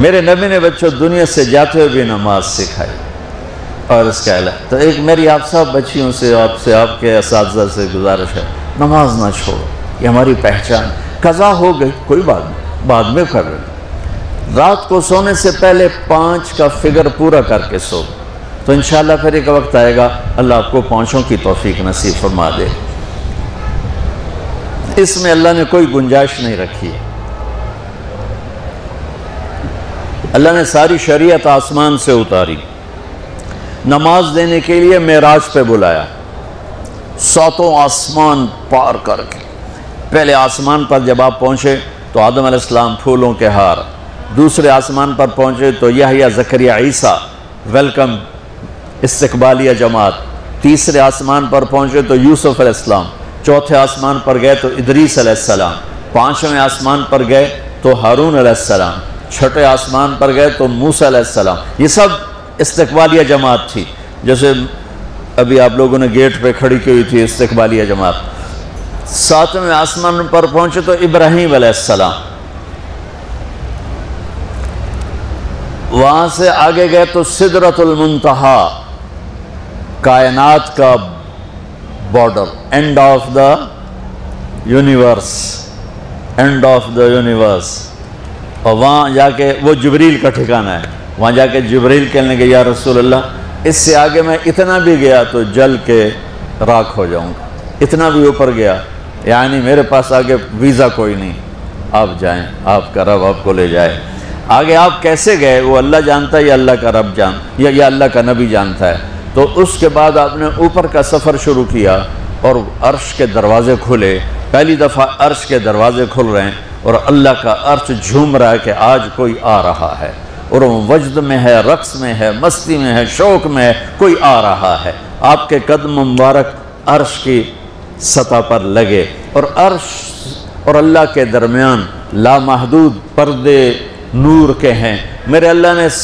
میرے نبی نے بچوں دنیا سے جاتے ہوئے بھی نماز سکھائی اور اس کا علاج. تو ایک میری آپ سب بچیوں سے آپ کے اساتذہ سے گزارش ہے، نماز نہ چھوڑو، یہ ہماری پہچان. قضا ہو گئی کوئی بات نہیں، بعد میں کر لیں. رات کو سونے سے پہلے 5 کا فگر پورا کر کے سو، تو انشاءاللہ پھر ایک وقت آئے گا اللہ آپ کو 5 کی توفیق نصیب فرما دے. اس میں اللہ نے کوئی گنجائش نہیں رکھی. اللہ نے ساری شریعت آسمان سے اتاری، نماز دینے کے لیے معراج پہ بلایا، 7 آسمان پار کر کے. پہلے آسمان پر جب آپ پہنچے تو آدم علیہ السلام پھولوں کے ہار، دوسرے آسمان پر پہنچے تو یحییٰ زکریا عیسیٰ ویلکم استقبالیہ جماعت، تیسرے آسمان پر پہنچے تو یوسف علیہ السلام، چوتھے آسمان پر گئے تو ادریس علیہ السلام، 5ویں آسمان پر گئے تو ہارون علیہ السلام، 6 آسمان پر گئے تو موسیٰ علیہ السلام. یہ سب استقبالیہ جماعت تھی. جیسے ابھی آپ لوگوں نے گیٹ پہ کھڑی کی ہوئی تھی استقبالیہ جماعت. 7ویں آسمان پر پہنچے تو ابراہیم علیہ السلام، وہاں سے آگے گئے تو سدرۃ المنتہا، کائنات کا border, end of the universe, end of the universe. اور وہاں جا کے وہ جبریل کا ٹھکانہ ہے، وہاں جا کے جبریل کہنے کہ یا رسول اللہ اس سے آگے میں اتنا بھی گیا تو جل کے راکھ ہو جاؤں گا، اتنا بھی اوپر گیا یعنی میرے پاس آگے ویزا کوئی نہیں، آپ جائیں، آپ کا رب آپ کو لے جائے. آگے آپ کیسے گئے وہ اللہ جانتا ہے یا اللہ کا رب یا اللہ کا نبی جانتا ہے. تو اس کے بعد آپ نے اوپر کا سفر شروع کیا اور عرش کے دروازے کھلے. پہلی دفعہ عرش کے دروازے کھل رہے ہیں اور اللہ کا عرش جھوم رہا ہے کہ آج کوئی آ رہا ہے، اور وہ وجد میں ہے، رقص میں ہے، مستی میں ہے، شوق میں ہے، کوئی آ رہا ہے. آپ کے قدم مبارک عرش کی سطح پر لگے اور عرش اور اللہ کے درمیان لامحدود پردے نور کے ہیں. میرے اللہ نے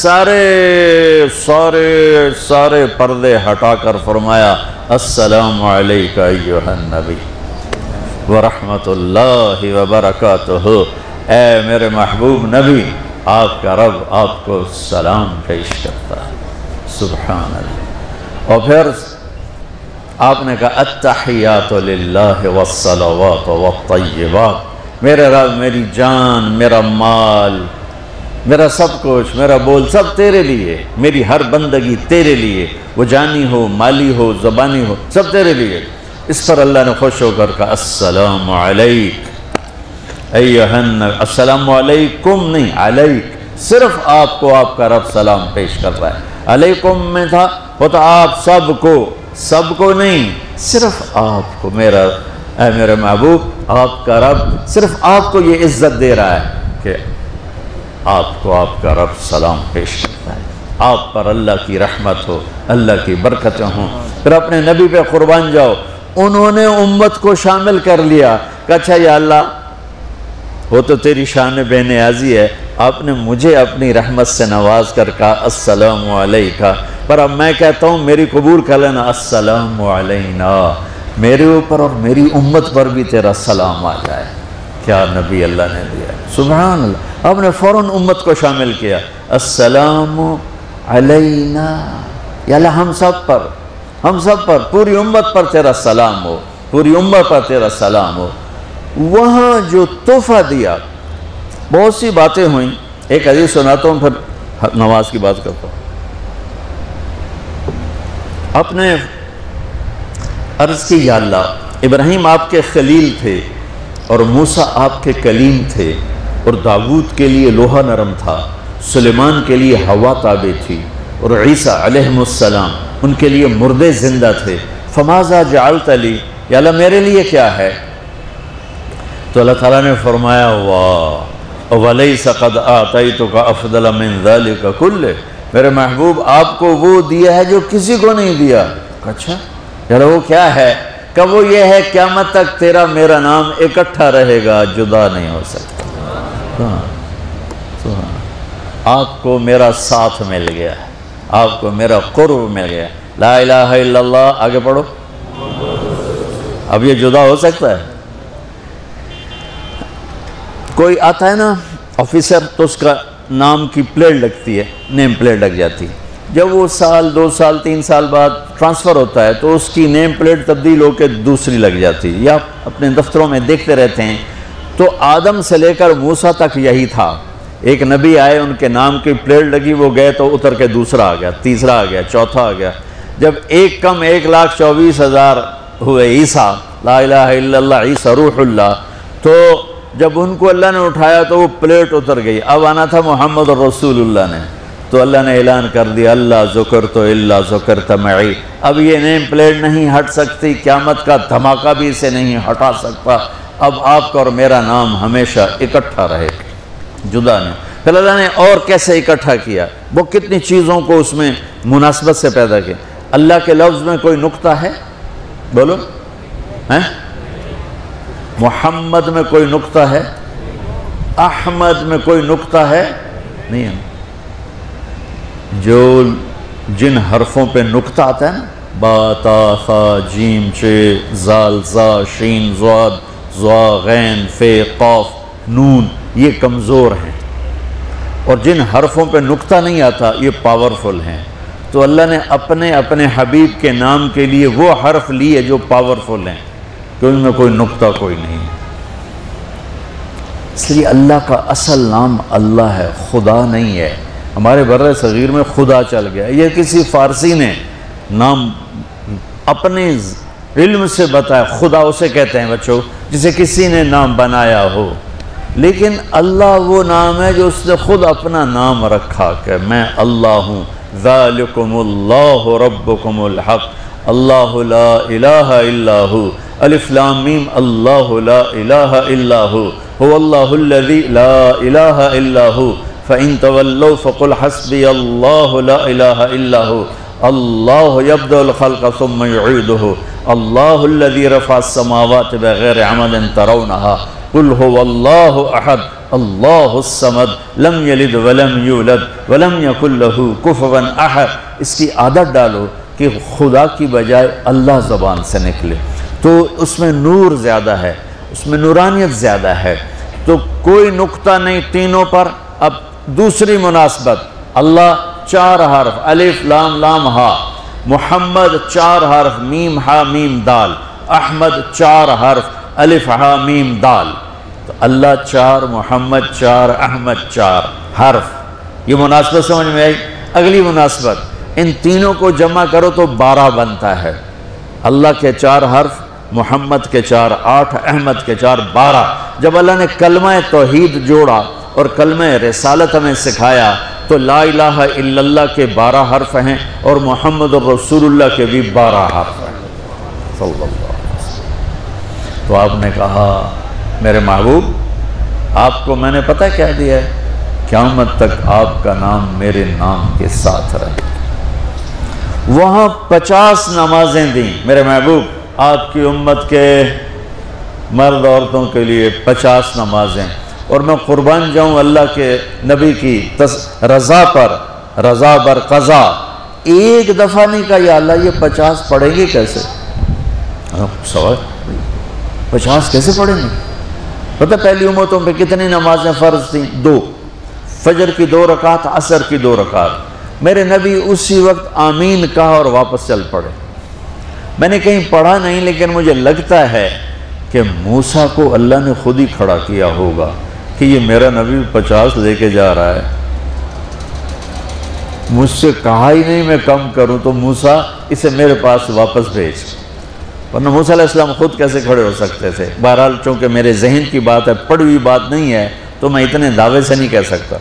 سارے پردے ہٹا کر فرمایا السلام علیکہ ایھا النبی ورحمۃ اللہ وبرکاتہ. اے میرے محبوب نبی، آپ کا رب آپ کو سلام پیش کرتا ہے. سبحان اللہ. اور پھر آپ نے کہا التحیات للہ والصلوات والطیبات. میرے رب، میری جان، میرا مال، میرا سب کچھ، میرا بول سب تیرے لیے، میری ہر بندگی تیرے لیے، وہ جانی ہو، مالی ہو، زبانی ہو، سب تیرے لیے. اس پر اللہ نے خوش ہو کر کہا السلام علیک ایھا النبی. السلام علیکم نہیں، علیک. صرف آپ کو آپ کا رب سلام پیش کر رہا ہے. علیکم میں تھا ہوتا آپ سب کو نہیں، صرف آپ کو. اے میرے محبوب، آپ کا رب صرف آپ کو یہ عزت دے رہا ہے کہ آپ کو آپ کا رب سلام پیش کرتا ہے. آپ پر اللہ کی رحمت ہو، اللہ کی برکتیں ہوں. پھر اپنے نبی پہ قربان جاؤ. انہوں نے امت کو شامل کر لیا کہ اچھا یا اللہ وہ تو تیری شان بے نیازی ہے، آپ نے مجھے اپنی رحمت سے نواز کر کہا السلام علیکہ، پر اب میں کہتا ہوں میری قبول کر لینا السلام علینا، میرے اوپر اور میری امت پر بھی تیرا سلام آ جائے. کیا نبی اللہ نے دیا، سبحان اللہ. آپ نے فوراً امت کو شامل کیا. السلام علینا، یا اللہ ہم سب پر پوری امت پر تیرا سلام ہو، پوری امت پر تیرا سلام ہو. وہاں جو تحفہ دیا، بہت سی باتیں ہوئیں. ایک حدیث سناتا ہوں پھر نماز کی بات کرتا ہوں. آپ نے عرض کی یا اللہ ابراہیم آپ کے خلیل تھے اور موسیٰ آپ کے کلیم تھے، اور داؤد کے لیے لوہا نرم تھا، سلیمان کے لیے ہوا تابع تھی، اور عیسیٰ علیہ السلام ان کے لیے مردے زندہ تھے. فماذا جعلت لی، یا اللہ میرے لیے کیا ہے؟ تو اللہ تعالیٰ نے فرمایا واہ وَلَيْسَ قَدْ آتَيْتُكَ أَفْضَلَ مِنْ ذَلِكَ كُلِّهِ. میرے محبوب آپ کو وہ دیا ہے جو کسی کو نہیں دیا. اچھا یار وہ کیا ہے؟ کہ وہ یہ ہے قیامت تک تیرا میرا نام اکٹھا رہے گا، جدا نہیں ہو سکتا. آپ کو میرا ساتھ مل گیا، آپ کو میرا قرب مل گیا. لا الہ الا اللہ، آگے پڑھو. اب یہ جدا ہو سکتا ہے؟ کوئی آتا ہے نا آفیسر، تو اس کا نام کی پلیٹ لگتی ہے، نیم پلیٹ لگ جاتی ہے۔ جب وہ سال 2 سال 3 سال بعد ٹرانسفر ہوتا ہے تو اس کی نیم پلیٹ تبدیل ہو کے دوسری لگ جاتی ہے، یا اپنے دفتروں میں دیکھتے رہتے ہیں۔ تو آدم سے لے کر موسیٰ تک یہی تھا، ایک نبی آئے، ان کے نام کی پلیٹ لگی، وہ گئے تو اتر کے دوسرا آ گیا، تیسرا آ گیا، چوتھا آ گیا۔ جب ایک کم 1,24,000 ہوئے عیسیٰ، لا الہ الا اللہ عیسیٰ روح اللہ، تو جب ان کو اللہ نے اٹھایا تو وہ پلیٹ اتر گئی، اب آنا تھا محمد رسول اللہ نے، تو اللہ نے اعلان کر دیا اللہ ذکرت الا ذکرت معی، اب یہ نیم پلیٹ نہیں ہٹ سکتی، قیامت کا دھماکہ بھی اسے نہیں ہٹا سکتا، اب آپ کا اور میرا نام ہمیشہ اکٹھا رہے، جدا نہیں۔ پھر اللہ نے اور کیسے اکٹھا کیا، وہ کتنی چیزوں کو اس میں مناسبت سے پیدا کیا۔ اللہ کے لفظ میں کوئی نقطہ ہے؟ بولو ہیں؟ محمد میں کوئی نقطہ ہے؟ احمد میں کوئی نقطہ ہے؟ نہیں ہے۔ جو جن حرفوں پہ نقطہ آتا ہے نا، با تا ثا جیم چ زال زا شین ضاد ضا غین فے قاف نون، یہ کمزور ہیں، اور جن حرفوں پہ نقطہ نہیں آتا یہ پاورفل ہیں۔ تو اللہ نے اپنے حبیب کے نام کے لیے وہ حرف لیے جو پاورفل ہیں، کہ ان میں کوئی نقطہ کوئی نہیں۔ اس لیے اللہ کا اصل نام اللہ ہے، خدا نہیں ہے۔ ہمارے بر صغیر میں خدا چل گیا، یہ کسی فارسی نے نام اپنے علم سے بتایا، خدا اسے کہتے ہیں بچوں جسے کسی نے نام بنایا ہو، لیکن اللہ وہ نام ہے جو اس نے خود اپنا نام رکھا کہ میں اللہ ہوں، ذالکم اللہ ربکم الحق اللہ لا الہ الا ہو، الف لام میم اللہ لا الہ الا ہو، هو اللہ الذی لا الہ الا ہو، فَإِن تَوَلَّوْا فَقُلْ حَسْبِيَ اللَّهُ لَا إِلَهَ إِلَّا هُوَ اللَّهُ يَبْدَأُ الْخَلْقَ ثُمَّ يُعِيدُهُ اللَّهُ الَّذِي رَفَعَ السَّمَاوَاتِ بِغَيْرِ عَمَدٍ تَرَوْنَهَا قُلْ هُوَ اللَّهُ أَحَدٌ اللَّهُ الصَّمَدُ لَمْ يَلِدْ وَلَمْ يُولَدْ وَلَمْ يَكُنْ لَهُ كُفُوًا أَحَدٌ۔ اس کی عادت ڈالو کہ خدا کی بجائے اللہ زبان سے نکلے، تو اس میں نور زیادہ ہے، اس میں نورانیت زیادہ ہے۔ تو کوئی نقطہ نہیں تینوں پر۔ اب دوسری مناسبت، اللہ 4 حرف الف لام لام ہا، محمد 4 حرف میم ہا میم دال، احمد 4 حرف الف ہا میم دال، تو اللہ 4 محمد 4 احمد 4 حرف۔ یہ مناسبت سمجھ میں آئی؟ اگلی مناسبت، ان تینوں کو جمع کرو تو 12 بنتا ہے۔ اللہ کے 4 حرف، محمد کے 4 8، احمد کے 4 12۔ جب اللہ نے کلمہ توحید جوڑا اور کلمہ رسالت ہمیں سکھایا تو لا الہ الا اللہ کے 12 حرف ہیں اور محمد رسول اللہ کے بھی 12 حرف ہیں صلی اللہ علیہ وسلم۔ تو آپ نے کہا میرے محبوب آپ کو میں نے پتہ کیا دیا ہے؟ قیامت تک آپ کا نام میرے نام کے ساتھ رہے۔ وہاں 50 نمازیں دیں میرے محبوب، آپ کی امت کے مرد عورتوں کے لیے 50 نمازیں، اور میں قربان جاؤں اللہ کے نبی کی رضا پر، رضا بر قضا، ایک دفعہ نہیں کہا یا اللہ یہ 50 پڑھیں گے کیسے؟ سوال 50 کیسے پڑھیں گے؟ پتہ پہلی امتوں پہ کتنی نمازیں فرض تھیں؟ 2، فجر کی 2 رکعت، عصر کی 2 رکعت۔ میرے نبی اسی وقت آمین کہا اور واپس چل پڑے۔ میں نے کہیں پڑھا نہیں، لیکن مجھے لگتا ہے کہ موسیٰ کو اللہ نے خود ہی کھڑا کیا ہوگا کہ یہ میرا نبی 50 لے کے جا رہا ہے، مجھ سے کہا ہی نہیں میں کم کروں، تو موسیٰ اسے میرے پاس واپس بھیج۔ ورنہ موسیٰ علیہ السلام خود کیسے کھڑے ہو سکتے تھے؟ بہرحال چونکہ میرے ذہن کی بات ہے، پڑھی ہوئی بات نہیں ہے، تو میں اتنے دعوے سے نہیں کہہ سکتا۔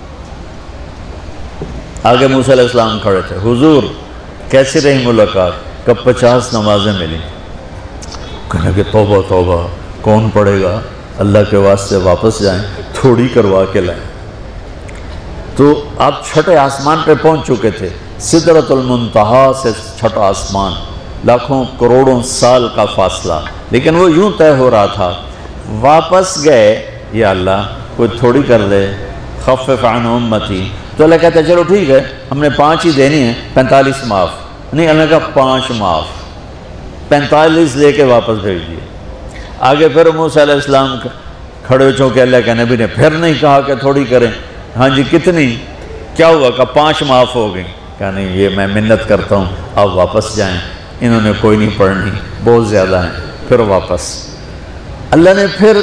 آگے موسیٰ علیہ السلام کھڑے تھے، حضور کیسی رہی ملاقات؟ کب 50 نمازیں ملی؟ کہنے کہ توبہ توبہ، کون پڑھے گا؟ اللہ کے واسطے واپس جائیں، تھوڑی کروا کے لائیں۔ تو آپ چھٹے آسمان پہ پہنچ چکے تھے، سدرۃ المنتہا سے چھٹا آسمان، لاکھوں کروڑوں سال کا فاصلہ، لیکن وہ یوں طے ہو رہا تھا۔ واپس گئے، یا اللہ کوئی تھوڑی کر دے، خفف عن امتی، تو اللہ کہتا ہے چلو ٹھیک ہے، ہم نے 5 ہی دینی ہیں، 45 معاف نہیں۔ اللہ کا 5 معاف، 45 لے کے واپس بھیج دیے۔ آگے پھر موسیٰ علیہ السلام کھڑے ہو، چونکہ اللہ کے نبی نے پھر نہیں کہا کہ تھوڑی کریں، ہاں جی کتنی؟ کیا ہوا؟ کہا 5 معاف ہو گئی۔ کہا نہیں یہ میں منت کرتا ہوں آپ واپس جائیں، انہوں نے کوئی نہیں پڑھنی، بہت زیادہ ہیں۔ پھر واپس اللہ نے پھر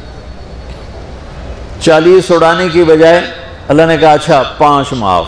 40 اڑانے کی بجائے اللہ نے کہا اچھا 5 معاف،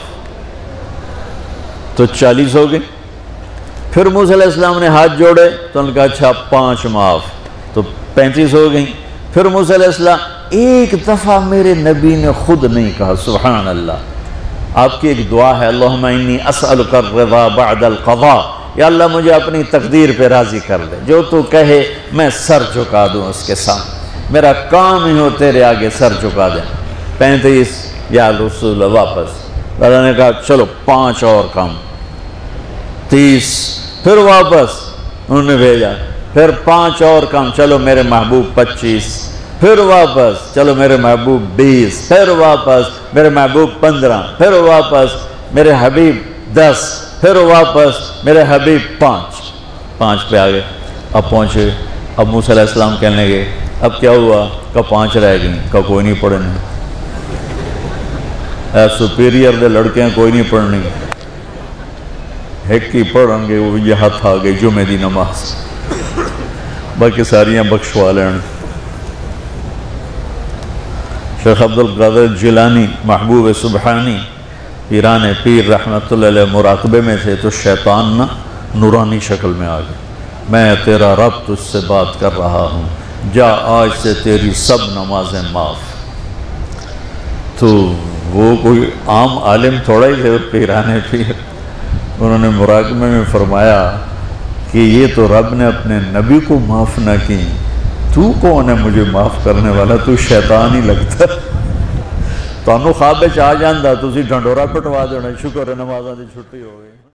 تو 40 ہو گئے۔ پھر موسیٰ علیہ السلام نے ہاتھ جوڑے تو انہوں نے کہا اچھا 5 معاف، تو 35 ہو گئیں۔ پھر موسیٰ علیہ السلام ایک دفعہ میرے نبی نے خود نہیں کہا سبحان اللہ، آپ کی ایک دعا ہے اللہم انی اسألک الرضا بعد القضاء، یا اللہ مجھے اپنی تقدیر پہ راضی کر دے، جو تو کہے میں سر جھکا دوں اس کے سامنے، میرا کام ہی ہو تیرے آگے سر جھکا دیں۔ 35 یا رسول واپس، اللہ نے کہا چلو 5 اور کم، 30، پھر واپس انہوں نے بھیجا، پھر 5 اور کم، چلو میرے محبوب 25، پھر واپس چلو میرے محبوب 20، پھر واپس میرے محبوب 15، پھر واپس میرے حبیب 10، پھر واپس میرے حبیب 5 پہ آگئے۔ اب پہنچے، اب موسیٰ علیہ السلام کہنے گئے اب کیا ہوا؟ کہ 5 رہ گئیں، کہ کوئی نہیں پڑھنے، اے سپیریئر دے لڑکے ہیں کوئی نہیں پڑھنی، ایک ہی پڑھیں گے وہ یہ ہاتھ آ گئی جمعے دی نماز، باقی ساریاں بخشوا لین۔ شیخ عبدالقادر جیلانی محبوب سبحانی پیران پیر رحمت اللہ علیہ مراقبے میں تھے تو شیطان نا نورانی شکل میں آ گئے، میں تیرا رب تجھ سے بات کر رہا ہوں، جا آج سے تیری سب نمازیں معاف۔ تو وہ کوئی عام عالم تھوڑا ہی تھے پیران پیر، انہوں نے مراقبے میں فرمایا کہ یہ تو رب نے اپنے نبی کو معاف نہ کی، تو کون ہے مجھے معاف کرنے والا؟ تو شیطان ہی لگتا، تو انہوں خواب آ جاندہ تو اسی ڈھنڈورا پٹوا دینا، شکر ہے نمازاں دی چھٹی ہو گئی۔